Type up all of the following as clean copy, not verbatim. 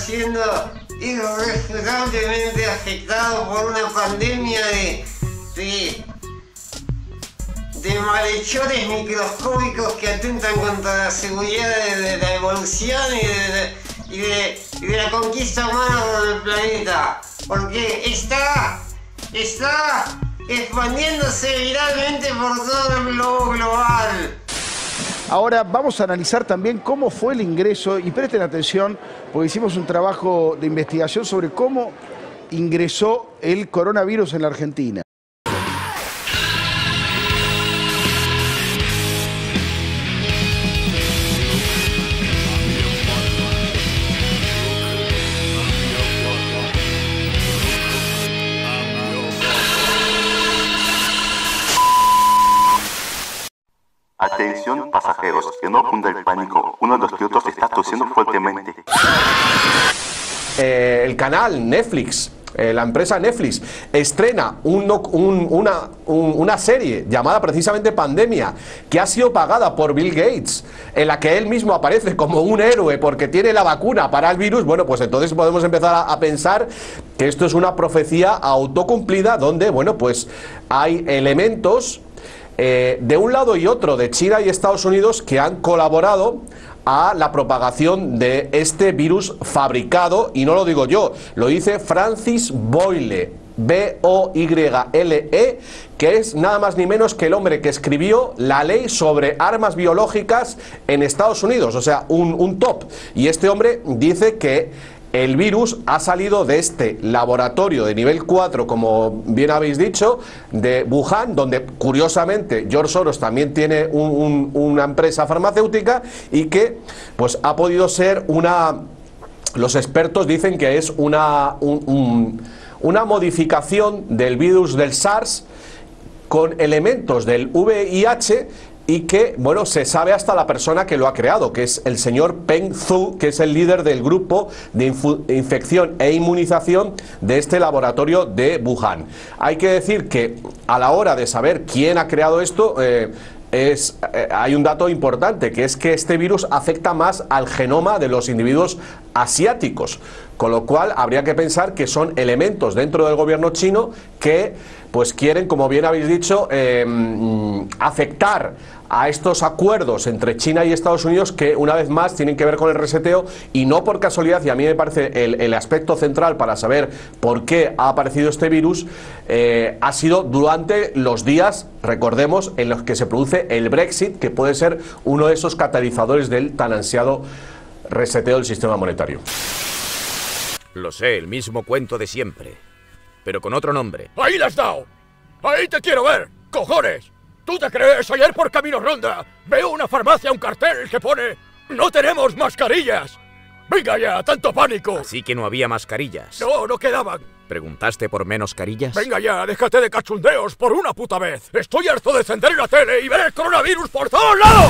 siendo irresponsablemente afectado por una pandemia de malhechores microscópicos que atentan contra la seguridad de la evolución y de la conquista humana por el planeta. Porque está expandiéndose viralmente por todo el globo global. Ahora vamos a analizar también cómo fue el ingreso, y presten atención, porque hicimos un trabajo de investigación sobre cómo ingresó el coronavirus en la Argentina. Atención pasajeros, que no cunda el pánico. Uno de los pilotos está tosiendo fuertemente. El canal Netflix, la empresa Netflix, estrena una serie llamada precisamente Pandemia, que ha sido pagada por Bill Gates, en la que él mismo aparece como un héroe porque tiene la vacuna para el virus. Bueno, pues entonces podemos empezar a pensar que esto es una profecía autocumplida, donde, bueno, pues hay elementos de un lado y otro, de China y Estados Unidos, que han colaborado a la propagación de este virus fabricado, y no lo digo yo, lo dice Francis Boyle, B-O-Y-L-E, que es nada más ni menos que el hombre que escribió la ley sobre armas biológicas en Estados Unidos, o sea, un top. Y este hombre dice que el virus ha salido de este laboratorio de nivel 4, como bien habéis dicho, de Wuhan, donde curiosamente George Soros también tiene una empresa farmacéutica, y que pues ha podido ser los expertos dicen que es una modificación del virus del SARS con elementos del VIH, y que, bueno, se sabe hasta la persona que lo ha creado, que es el señor Peng Zhu, que es el líder del grupo de infección e inmunización de este laboratorio de Wuhan. Hay que decir que a la hora de saber quién ha creado esto, hay un dato importante, que es que este virus afecta más al genoma de los individuos asiáticos, con lo cual habría que pensar que son elementos dentro del gobierno chino que pues quieren, como bien habéis dicho, afectar a estos acuerdos entre China y Estados Unidos, que una vez más tienen que ver con el reseteo, y no por casualidad, y a mí me parece el aspecto central para saber por qué ha aparecido este virus, ha sido durante los días, recordemos, en los que se produce el Brexit, que puede ser uno de esos catalizadores del tan ansiado reseteo del sistema monetario. Lo sé, el mismo cuento de siempre, pero con otro nombre. ¡Ahí la has dado! ¡Ahí te quiero ver! ¡Cojones! ¿Tú te crees? Ayer por Camino Ronda veo una farmacia, un cartel que pone ¡No tenemos mascarillas! ¡Venga ya! ¡Tanto pánico! Así que no había mascarillas. No quedaban. ¿Preguntaste por menos carillas? Venga ya, déjate de cachondeos por una puta vez. Estoy harto de encender la tele y ver el coronavirus por todos lados.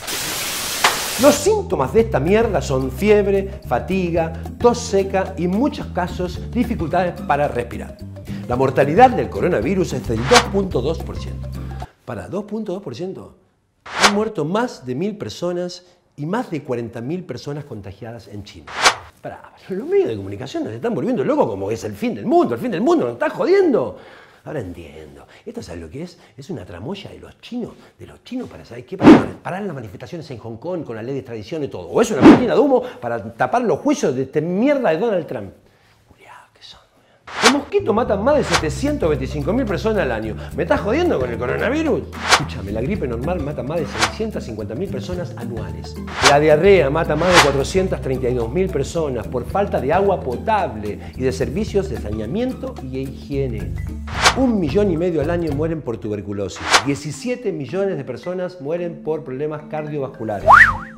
Los síntomas de esta mierda son fiebre, fatiga, tos seca y en muchos casos dificultades para respirar. La mortalidad del coronavirus es del 2.2%. Para 2.2% han muerto más de 1000 personas y más de 40.000 personas contagiadas en China. Los medios de comunicación nos están volviendo locos como que es el fin del mundo, nos están jodiendo. Ahora entiendo. ¿Esto sabes lo que es? Es una tramoya de los chinos para saber qué, para parar las manifestaciones en Hong Kong con la ley de extradición y todo. O es una cortina de humo para tapar los juicios de esta mierda de Donald Trump. Los mosquitos matan más de 725.000 personas al año. ¿Me estás jodiendo con el coronavirus? Escúchame, la gripe normal mata más de 650.000 personas anuales. La diarrea mata más de 432.000 personas por falta de agua potable y de servicios de saneamiento y higiene. 1,5 millones al año mueren por tuberculosis. 17 millones de personas mueren por problemas cardiovasculares.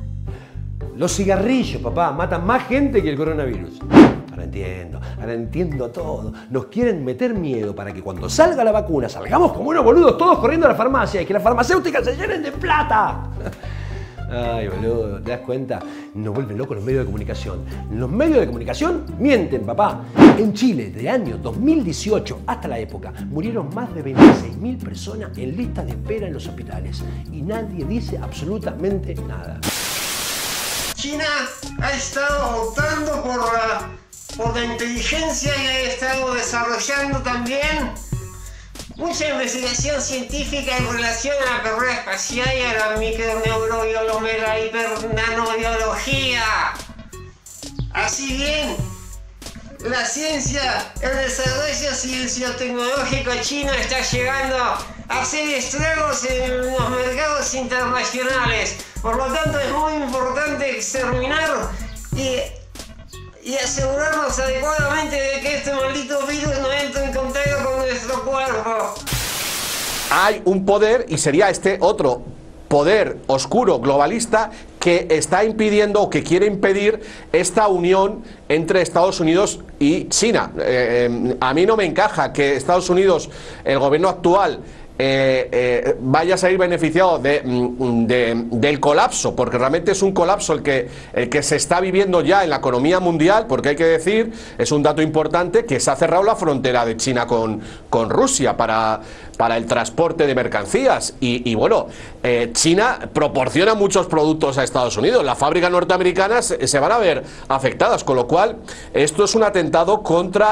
Los cigarrillos, papá, matan más gente que el coronavirus. Ahora entiendo todo. Nos quieren meter miedo para que cuando salga la vacuna salgamos como unos boludos todos corriendo a la farmacia y que las farmacéuticas se llenen de plata. Ay, boludo, ¿te das cuenta? Nos vuelven locos los medios de comunicación. Los medios de comunicación mienten, papá. En Chile, de año 2018 hasta la época, murieron más de 26.000 personas en lista de espera en los hospitales. Y nadie dice absolutamente nada. China ha estado votando por la por la inteligencia y he estado desarrollando también mucha investigación científica en relación a la carrera espacial y a la microneurobiología, hipernanobiología. Así bien, la ciencia, el desarrollo ciencio-tecnológico chino está llegando a hacer estragos en los mercados internacionales. Por lo tanto, es muy importante exterminar y asegurarnos adecuadamente de que este maldito virus no entre en contacto con nuestro cuerpo. Hay un poder, y sería este otro poder oscuro globalista, que está impidiendo o que quiere impedir esta unión entre Estados Unidos y China. A mí no me encaja que Estados Unidos, el gobierno actual, vaya a salir beneficiado del colapso, porque realmente es un colapso el que se está viviendo ya en la economía mundial, porque hay que decir, es un dato importante, que se ha cerrado la frontera de China con Rusia para el transporte de mercancías y bueno, China proporciona muchos productos a Estados Unidos, las fábricas norteamericanas se van a ver afectadas, con lo cual esto es un atentado contra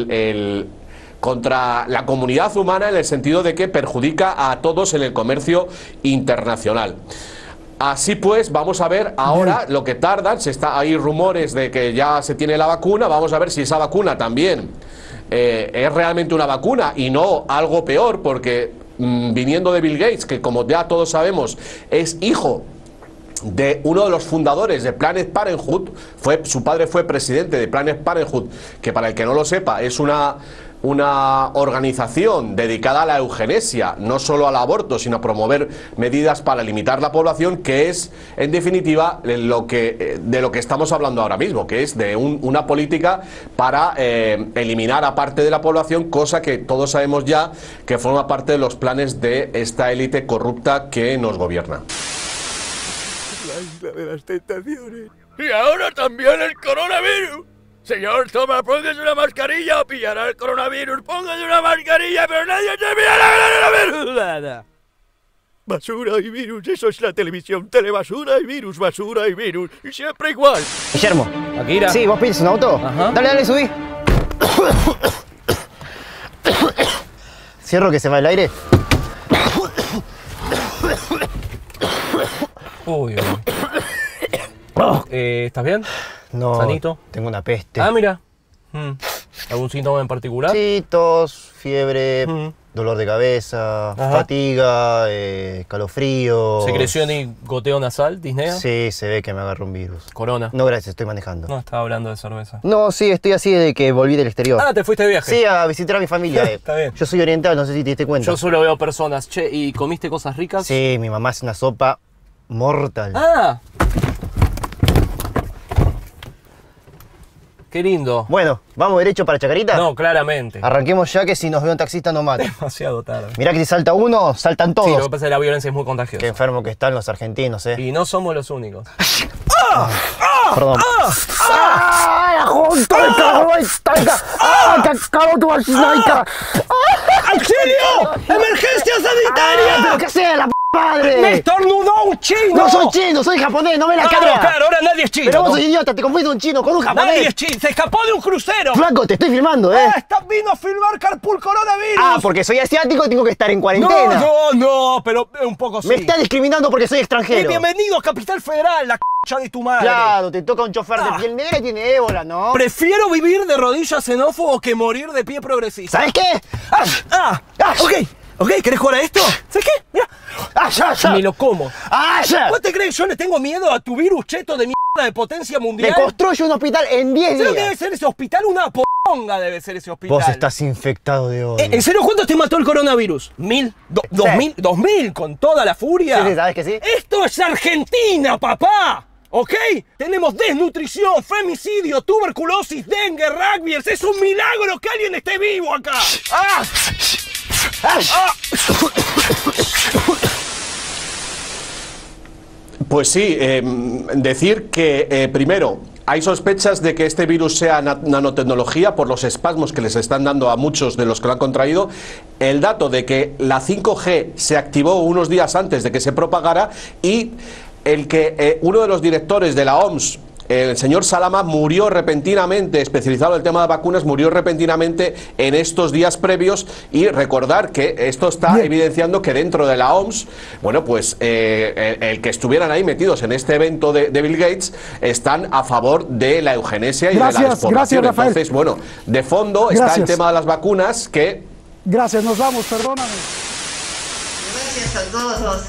contra la comunidad humana, en el sentido de que perjudica a todos en el comercio internacional. Así pues, vamos a ver ahora lo que tardan. Hay rumores de que ya se tiene la vacuna. Vamos a ver si esa vacuna también es realmente una vacuna y no algo peor, porque viniendo de Bill Gates, que como ya todos sabemos es hijo de uno de los fundadores de Planned Parenthood, su padre fue presidente de Planned Parenthood, que para el que no lo sepa es una organización dedicada a la eugenesia, no solo al aborto, sino a promover medidas para limitar la población, que es, en definitiva, de lo que estamos hablando ahora mismo, que es de una política para eliminar a parte de la población, cosa que todos sabemos ya que forma parte de los planes de esta élite corrupta que nos gobierna. La isla de las tentaciones. Y ahora también el coronavirus. Señor, toma, póngase una mascarilla o pillará el coronavirus. Póngase una mascarilla, pero nadie se pillará el coronavirus. Basura y virus, eso es la televisión. Telebasura y virus, basura y virus. Y siempre igual. Guillermo. Akira. Sí, ¿vos piensas un auto? Ajá. Dale, subí. Cierro que se va el aire. Uy, ¿estás bien? No, ¿Sanito? tengo una peste. Ah, mira. ¿Algún síntoma en particular? Sí, tos, fiebre, dolor de cabeza, fatiga, calofrío. ¿Secreción y goteo nasal, disnea? Sí, se ve que me agarró un virus. ¿Corona? No, gracias, estoy manejando. No, estaba hablando de cerveza. No, sí, estoy así desde que volví del exterior. Ah, ¿te fuiste de viaje? Sí, a visitar a mi familia. Está bien. Yo soy oriental, no sé si te diste cuenta. Yo solo veo personas. Che, ¿y comiste cosas ricas? Sí, mi mamá hace una sopa mortal. Ah. Qué lindo. Bueno, ¿vamos derecho para Chacarita? No, claramente. Arranquemos ya, que si nos ve un taxista nos mata. Demasiado tarde. Mirá que si salta uno, saltan todos. Sí, lo que pasa es que la violencia es muy contagiosa. Qué enfermo que están los argentinos, Y no somos los únicos. Perdón. ¡Junto el carro! ¡Te acabo tu vacinaika! ¡Auxilio! ¡Emergencia sanitaria! ¡Pero qué sea la p madre! ¡Me estornudó un chino! No soy chino, soy japonés, no ve la cara. Claro, ahora nadie es chino. Pero vos ¿no? sos idiota, te confundiste un chino con un japonés. Nadie es chino, se escapó de un crucero. Flaco, te estoy filmando, Estás vino a filmar Carpool Coronavirus. Ah, porque soy asiático y tengo que estar en cuarentena. No, pero un poco sí. Me está discriminando porque soy extranjero. Bienvenido a Capital Federal, la c*** de tu madre. Claro, te toca un chofer de piel negra y tiene ébola, ¿no? Prefiero vivir de rodillas xenófobo que morir de pie progresista. ¿Sabes qué? Ok, ¿querés jugar a esto? ¿Sabes qué? Mira. Ya. Me lo como. Ya. ¿Vos te crees que yo le tengo miedo a tu virus cheto de mierda de potencia mundial? Te construyo un hospital en 10 días. ¿Sabes lo que debe ser ese hospital? Una ponga debe ser ese hospital. Vos estás infectado de odio. ¿En serio cuántos te mató el coronavirus? ¿1000? ¿2000? ¿Con toda la furia? Sí, ¿sabes que sí? ¡Esto es Argentina, papá! ¿Ok? Tenemos desnutrición, femicidio, tuberculosis, dengue, rugby. Es un milagro que alguien esté vivo acá. Pues sí, decir que primero hay sospechas de que este virus sea nanotecnología por los espasmos que les están dando a muchos de los que lo han contraído. El dato de que la 5G se activó unos días antes de que se propagara, y el que uno de los directores de la OMS el señor Salama murió repentinamente, especializado en el tema de vacunas, murió repentinamente en estos días previos, y recordar que esto está evidenciando que dentro de la OMS, bueno, pues el que estuvieran ahí metidos en este evento de Bill Gates están a favor de la eugenesia y de la despoblación. Gracias, Rafael. Entonces, bueno, de fondo está el tema de las vacunas que... Gracias, nos vamos, perdóname. Gracias a todos.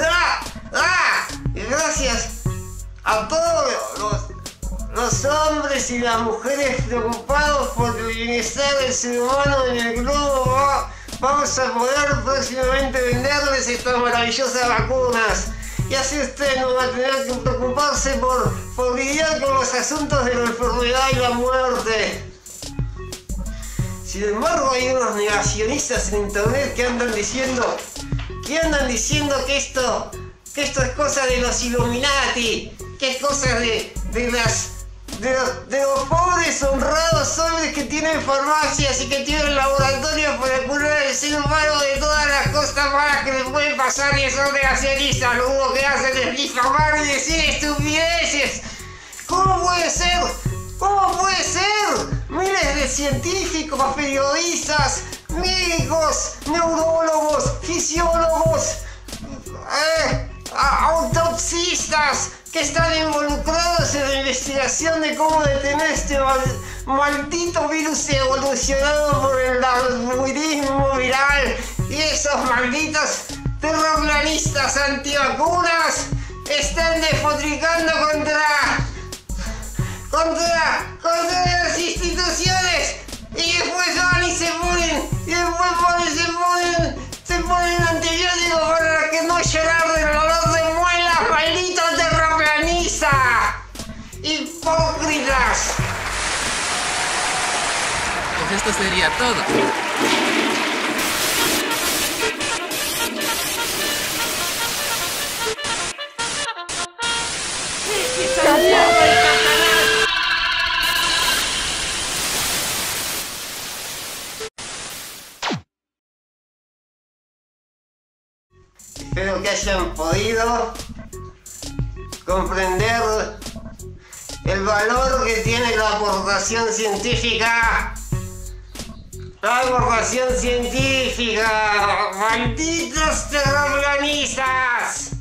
Gracias a todos los hombres y las mujeres preocupados por el bienestar del ser humano en el globo. Vamos a poder próximamente venderles estas maravillosas vacunas. Y así usted no va a tener que preocuparse por lidiar con los asuntos de la enfermedad y la muerte. Sin embargo, hay unos negacionistas en internet que andan diciendo que esto es cosa de los Illuminati, que es cosa de los pobres honrados hombres que tienen farmacias y que tienen laboratorios para curar al ser humano de todas las cosas malas que le pueden pasar, y son negacionistas. Lo único que hacen es difamar y decir estupideces. ¿Cómo puede ser? ¿Cómo puede ser? Miles de científicos, periodistas, médicos, neurólogos, fisiólogos, autopsistas que están involucrados en la investigación de cómo detener este maldito virus evolucionado por el darwinismo viral, y esos malditos terraplanistas antivacunas están despotricando contra las instituciones, y después van y se ponen antibióticos para que no llorar del dolor de muelas. ¡Maldito terraplanista! ¡Hipócritas! Pues esto sería todo. Espero que hayan podido comprender el valor que tiene la aportación científica. La aportación científica. ¡Malditos terraplanistas!